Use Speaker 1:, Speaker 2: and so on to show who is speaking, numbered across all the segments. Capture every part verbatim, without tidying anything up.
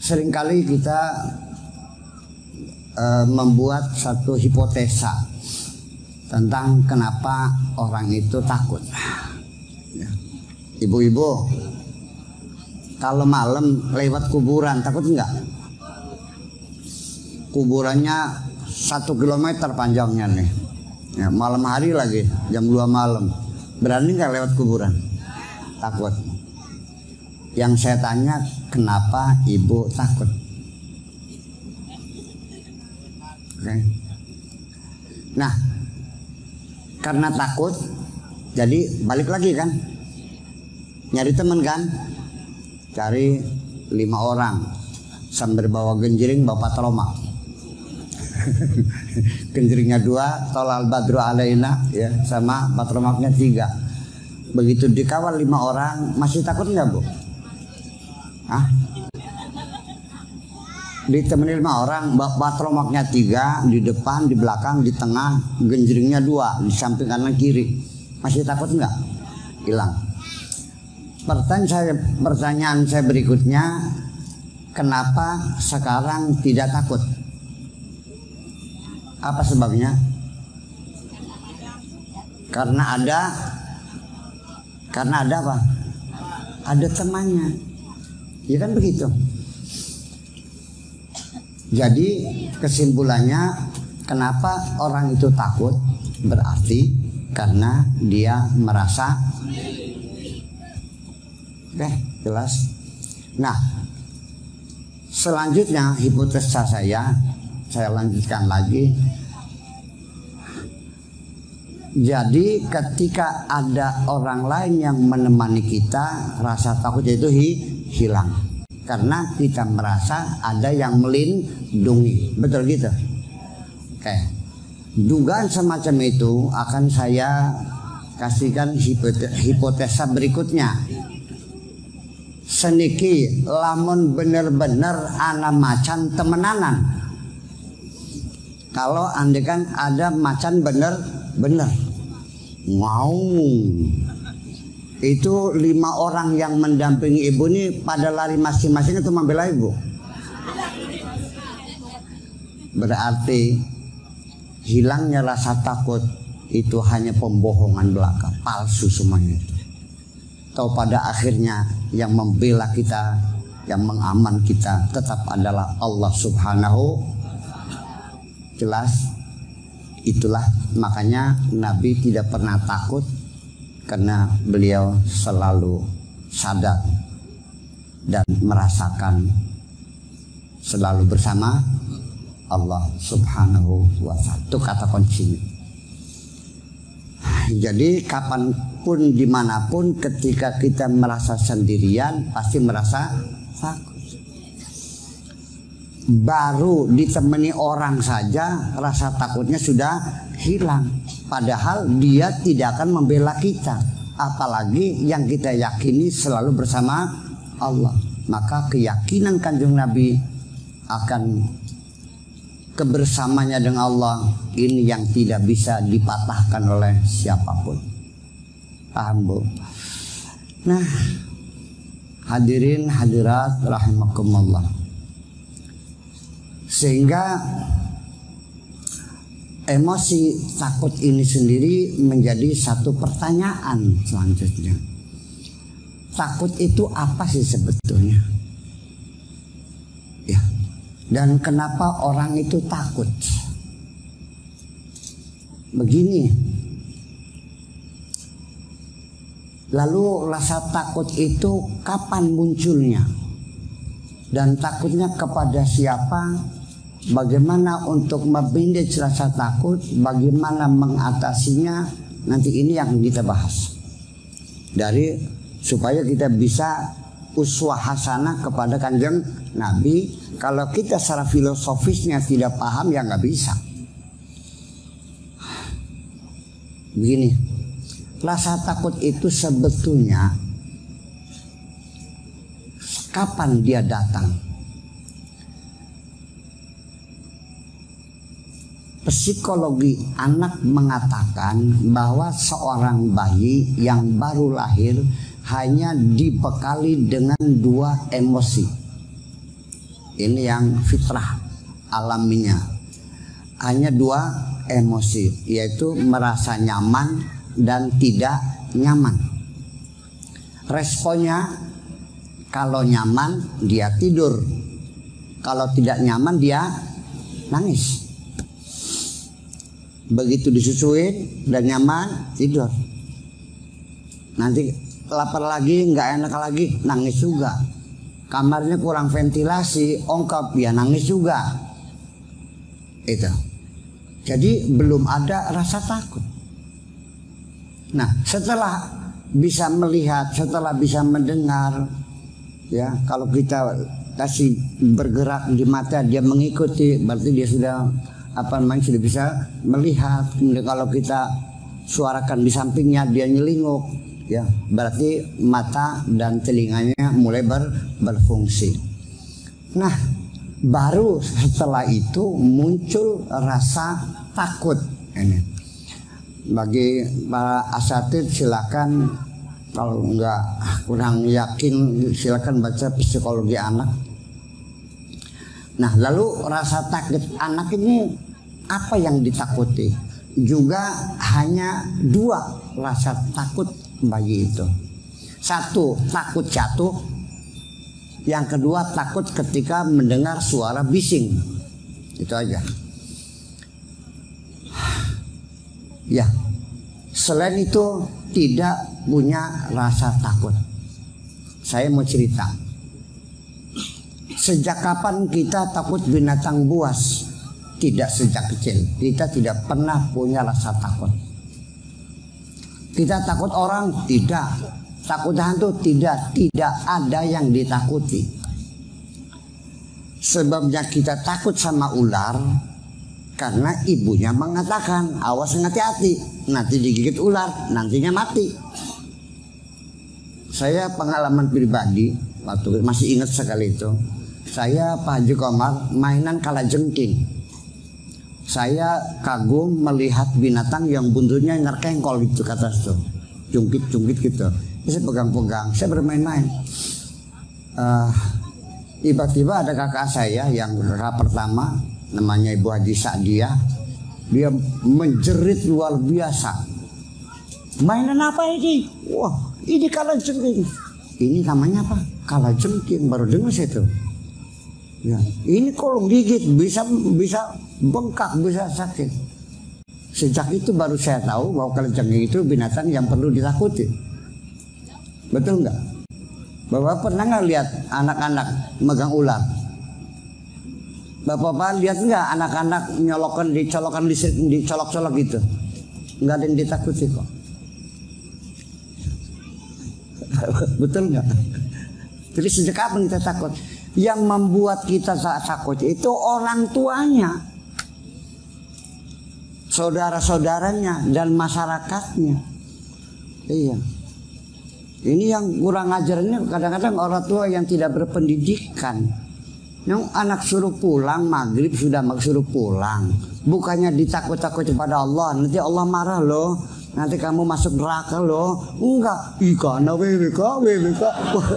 Speaker 1: seringkali kita uh, membuat satu hipotesa tentang kenapa orang itu takut. Ibu-ibu, kalau malam lewat kuburan takut enggak? Kuburannya satu kilometer panjangnya nih. Ya, malam hari lagi jam dua malam, berani nggak lewat kuburan? Takut. Yang saya tanya, kenapa ibu takut? Oke. Nah, karena takut, jadi balik lagi kan, nyari teman kan, cari lima orang sambil bawa genjering, bawa patroma. Genjeringnya dua, tolal badru alaina, ya, sama patromaknya tiga. Begitu dikawal lima orang, masih takut nggak bu? Hah? Ditemani lima orang, patromaknya tiga, di depan, di belakang, di tengah, genjeringnya dua, di samping kanan kiri, masih takut nggak? Hilang. Pertanyaan saya, pertanyaan saya berikutnya, kenapa sekarang tidak takut? Apa sebabnya? Karena ada Karena ada apa? Ada temannya. Ya kan begitu. Jadi kesimpulannya, kenapa orang itu takut? Berarti karena dia merasa. Oke, jelas. Nah, selanjutnya hipotesa saya Saya lanjutkan lagi. Jadi ketika ada orang lain yang menemani kita, rasa takut itu hi, hilang. Karena kita merasa ada yang melindungi. Betul gitu? Oke. Dugaan semacam itu akan saya kasihkan hipotesa berikutnya. Seniki lamun bener-bener ana macan temenanan. Kalau andekan ada macan bener-bener, wow, itu lima orang yang mendampingi ibu ini pada lari masing-masing itu membela ibu. Berarti hilangnya rasa takut itu hanya pembohongan belaka, palsu semuanya itu. Atau pada akhirnya yang membela kita, yang mengaman kita tetap adalah Allah Subhanahu. Jelas, itulah makanya Nabi tidak pernah takut, karena beliau selalu sadar dan merasakan selalu bersama Allah Subhanahu wa ta'ala. Itu kata kuncinya. Jadi kapanpun dimanapun ketika kita merasa sendirian pasti merasa takut. Baru ditemani orang saja rasa takutnya sudah hilang. Padahal dia tidak akan membela kita, apalagi yang kita yakini selalu bersama Allah. Maka keyakinan Kanjeng Nabi akan kebersamanya dengan Allah ini yang tidak bisa dipatahkan oleh siapapun. Paham bu? Nah, hadirin hadirat rahimakumullah. Sehingga emosi takut ini sendiri menjadi satu pertanyaan selanjutnya. Takut itu apa sih sebetulnya? Ya. Dan kenapa orang itu takut? Begini. Lalu rasa takut itu kapan munculnya? Dan takutnya kepada siapa? Bagaimana untuk membindik rasa takut? Bagaimana mengatasinya? Nanti ini yang kita bahas. Dari supaya kita bisa uswah hasanah kepada Kanjeng Nabi. Kalau kita secara filosofisnya tidak paham, ya nggak bisa. Begini, rasa takut itu sebetulnya kapan dia datang? Psikologi anak mengatakan bahwa seorang bayi yang baru lahir hanya dibekali dengan dua emosi. Ini yang fitrah alaminya. Hanya dua emosi, yaitu merasa nyaman dan tidak nyaman. Responnya, kalau nyaman dia tidur, kalau tidak nyaman dia nangis. Begitu disusuin dan nyaman, tidur. Nanti lapar lagi, nggak enak lagi, nangis juga. Kamarnya kurang ventilasi, ongkap, ya nangis juga. Itu. Jadi belum ada rasa takut. Nah, setelah bisa melihat, setelah bisa mendengar, ya, kalau kita kasih bergerak di mata, dia mengikuti, berarti dia sudah apa namanya sudah bisa melihat. Kemudian kalau kita suarakan di sampingnya, dia nyelinguk, ya, berarti mata dan telinganya mulai ber, berfungsi. Nah, baru setelah itu muncul rasa takut. Ini bagi para asatid silakan, kalau enggak kurang yakin silakan baca psikologi anak. Nah, lalu rasa takut anak ini apa yang ditakuti? Juga hanya dua rasa takut bayi itu. Satu, takut jatuh. Yang kedua, takut ketika mendengar suara bising. Itu aja. Ya, selain itu tidak punya rasa takut. Saya mau cerita. Sejak kapan kita takut binatang buas? Tidak sejak kecil. Kita tidak pernah punya rasa takut. Kita takut orang? Tidak. Takut hantu? Tidak. Tidak ada yang ditakuti. Sebabnya kita takut sama ular karena ibunya mengatakan, awas hati-hati, nanti digigit ular, nantinya mati. Saya pengalaman pribadi, waktu masih ingat sekali itu, saya Pak Haji Komar mainan kalajengking. Saya kagum melihat binatang yang buntutnya nyerkengkol gitu ke atas tuh, jungkit-jungkit gitu. Saya pegang-pegang, saya bermain-main. Uh, tiba-tiba ada kakak saya yang kakak pertama, namanya Ibu Haji Sa'diah, dia menjerit luar biasa. Mainan apa ini? Wah, ini kalajengking. Ini namanya apa? Kalajengking, baru dengar saya tuh. Ya, ini kalau gigit bisa bisa bengkak, bisa sakit. Sejak itu baru saya tahu bahwa kalajengking itu binatang yang perlu ditakuti. Betul nggak? Bapak pernah nggak lihat anak-anak megang ular? Bapak-bapak lihat nggak anak-anak nyolokan dicolokan dicolok-colok gitu? Nggak ada yang ditakuti kok. Betul nggak? Jadi sejak kapan kita takut? Yang membuat kita takut itu orang tuanya, saudara-saudaranya, dan masyarakatnya. Iya. Ini yang kurang ajarnya kadang-kadang orang tua yang tidak berpendidikan. Yang anak suruh pulang maghrib sudah suruh pulang, bukannya ditakut-takut kepada Allah, nanti Allah marah loh, nanti kamu masuk neraka loh. Enggak, ikan W W K W W K.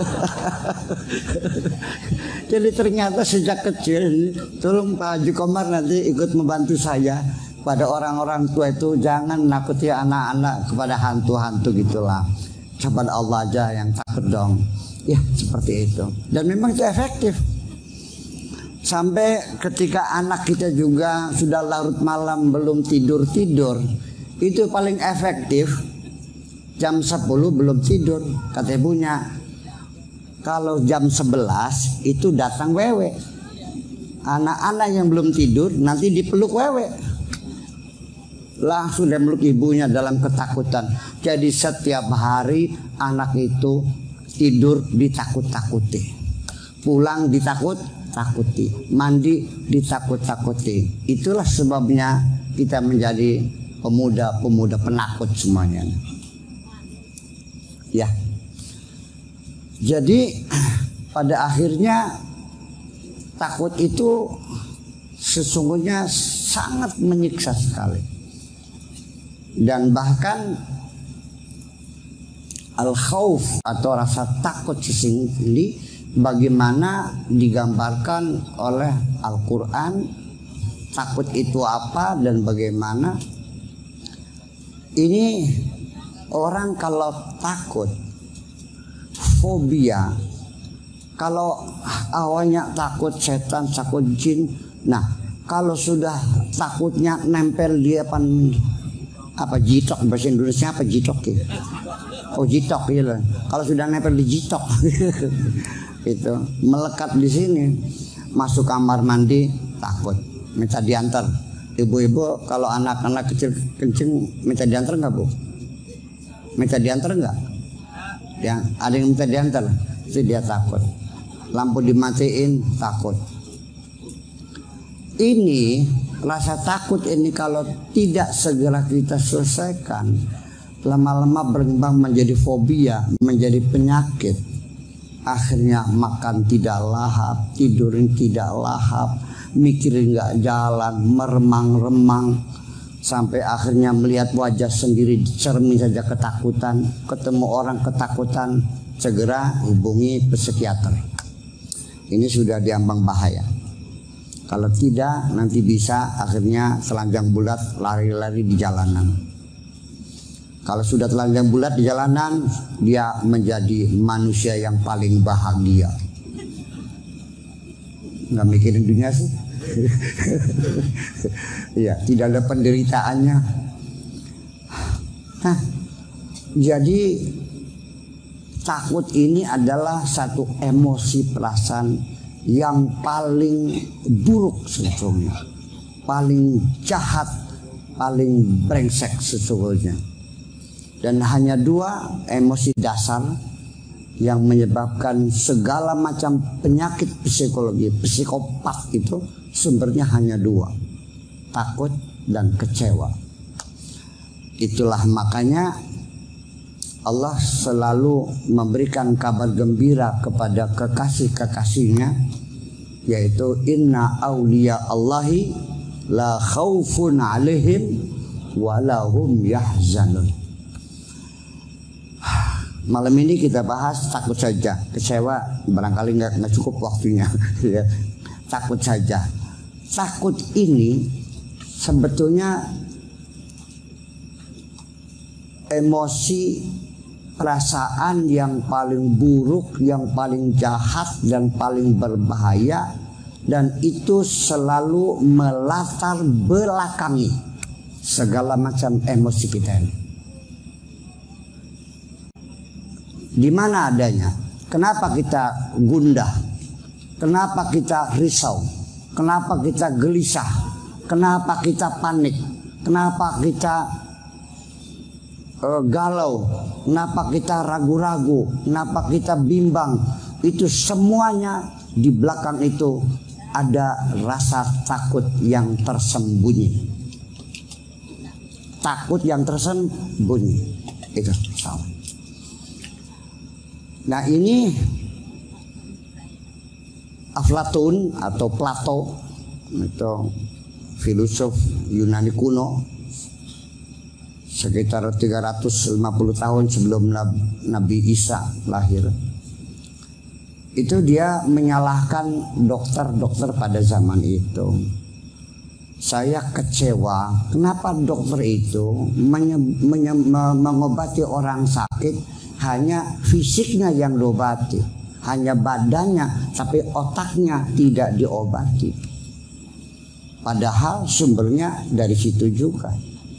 Speaker 1: Jadi ternyata sejak kecil, tolong Pak Haji Komar nanti ikut membantu saya pada orang-orang tua itu, jangan nakuti anak-anak kepada hantu-hantu gitulah. Kepada Allah aja yang takut dong. Ya seperti itu. Dan memang itu efektif. Sampai ketika anak kita juga sudah larut malam belum tidur-tidur, itu paling efektif jam sepuluh belum tidur. Kata ibunya, kalau jam sebelas itu datang wewe. Anak-anak yang belum tidur nanti dipeluk wewe. Langsung dia meluk ibunya dalam ketakutan. Jadi setiap hari anak itu tidur ditakut-takuti, pulang ditakut-takuti, mandi ditakut-takuti. Itulah sebabnya kita menjadi pemuda-pemuda penakut semuanya. Ya. Jadi pada akhirnya takut itu sesungguhnya sangat menyiksa sekali. Dan bahkan al-khauf atau rasa takut sesungguhnya bagaimana digambarkan oleh Al-Quran takut itu apa dan bagaimana. Ini orang kalau takut, fobia, kalau awalnya takut setan, takut jin, nah kalau sudah takutnya nempel di apa, apa jitok bahasa Indonesia apa jitok ya? Oh jitok ya. Kalau sudah nempel di jitok itu melekat di sini, masuk kamar mandi takut, minta diantar. Ibu-ibu kalau anak-anak kecil kencing minta diantar nggak bu? Minta diantar nggak? Ya ada yang minta diantar, itu dia takut. Lampu dimatiin takut. Ini rasa takut ini kalau tidak segera kita selesaikan, lama-lama berkembang menjadi fobia, menjadi penyakit. Akhirnya makan tidak lahap, tidur tidak lahap, mikirin nggak jalan, meremang-remang, sampai akhirnya melihat wajah sendiri di cermin saja ketakutan, ketemu orang ketakutan, segera hubungi psikiater. Ini sudah diambang bahaya. Kalau tidak nanti bisa akhirnya telanjang bulat, lari-lari di jalanan. Kalau sudah telanjang bulat di jalanan, dia menjadi manusia yang paling bahagia. Nggak mikirin dunia sih. Ya, tidak ada penderitaannya. Nah, jadi takut ini adalah satu emosi perasaan yang paling buruk sebetulnya, paling jahat, paling brengsek sesungguhnya. Dan hanya dua emosi dasar yang menyebabkan segala macam penyakit psikologi, psikopat itu sumbernya hanya dua, takut dan kecewa. Itulah makanya Allah selalu memberikan kabar gembira kepada kekasih-kekasihnya, yaitu inna awliya Allahi la khaufun alaihim wa lahum yahzanun. Malam ini kita bahas takut saja, kecewa barangkali nggak nggak cukup waktunya. Ya. Takut saja. Takut ini sebetulnya emosi, perasaan yang paling buruk, yang paling jahat dan paling berbahaya, dan itu selalu melatar belakangi segala macam emosi kita ini. Di mana adanya? Kenapa kita gundah? Kenapa kita risau? Kenapa kita gelisah? Kenapa kita panik? Kenapa kita uh, galau? Kenapa kita ragu-ragu? Kenapa kita bimbang? Itu semuanya di belakang itu ada rasa takut yang tersembunyi. Takut yang tersembunyi. Itu salah. Nah ini Aflatun atau Plato, itu filosof Yunani kuno, sekitar tiga ratus lima puluh tahun sebelum Nabi Isa lahir. Itu dia menyalahkan dokter-dokter pada zaman itu. Saya kecewa, kenapa dokter itu menye, menye, mengobati orang sakit hanya fisiknya yang diobati, hanya badannya, tapi otaknya tidak diobati. Padahal sumbernya dari situ juga.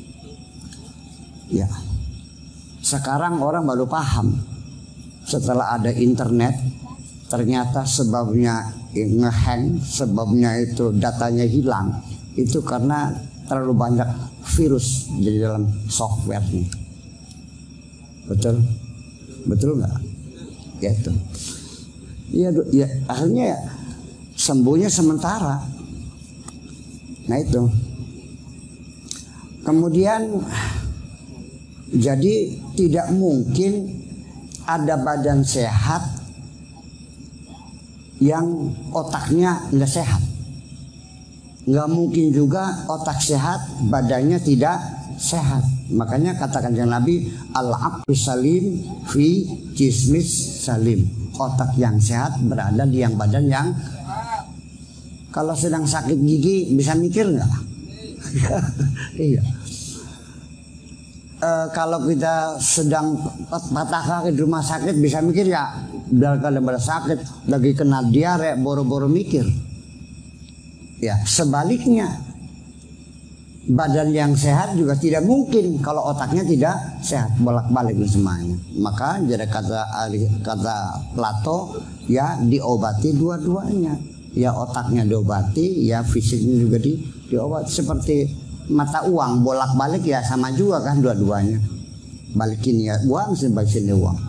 Speaker 1: Ya, sekarang orang baru paham setelah ada internet, ternyata sebabnya ngehang, sebabnya itu datanya hilang, itu karena terlalu banyak virus di dalam softwarenya. Betul? Betul nggak? Ya itu. Iya, ya, akhirnya ya, sembuhnya sementara. Nah itu. Kemudian jadi tidak mungkin ada badan sehat yang otaknya nggak sehat. Nggak mungkin juga otak sehat badannya tidak sehat. Makanya katakan yang Nabi, al-aqlu salim fi jismis salim. Otak yang sehat berada di yang badan yang. Kalau sedang sakit gigi bisa mikir nggak? Iya. E, kalau kita sedang patah kaki di rumah sakit bisa mikir ya. Kalau pada sakit lagi kena diare boro-boro mikir. Ya sebaliknya, badan yang sehat juga tidak mungkin kalau otaknya tidak sehat, bolak-balik semuanya. Maka jadi kata kata Plato ya diobati dua-duanya. Ya otaknya diobati, ya fisiknya juga di, diobati. Seperti mata uang bolak-balik ya sama juga kan dua-duanya. Balikin ya uang, balikin uang.